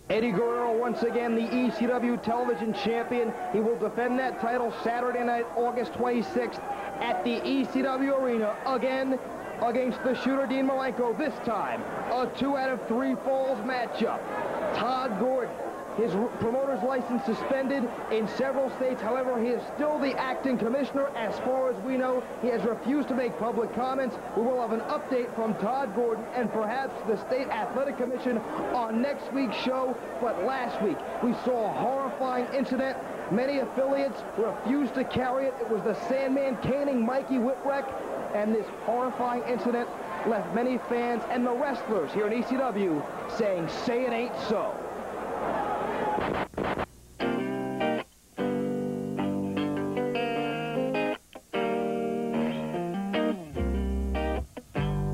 Eddie Guerrero, once again, the ECW television champion. He will defend that title Saturday night, August 26th, at the ECW arena, again against the shooter Dean Malenko. This time, a 2 out of 3 falls matchup. Todd Gordon, his promoter's license suspended in several states. However, he is still the acting commissioner. As far as we know, he has refused to make public comments. We will have an update from Todd Gordon and perhaps the State Athletic Commission on next week's show. But last week, we saw a horrifying incident. Many affiliates refused to carry it. It was the Sandman caning Mikey Whipwreck, and this horrifying incident left many fans and the wrestlers here in ECW saying, "Say it ain't so."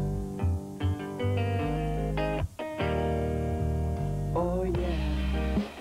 Oh yeah,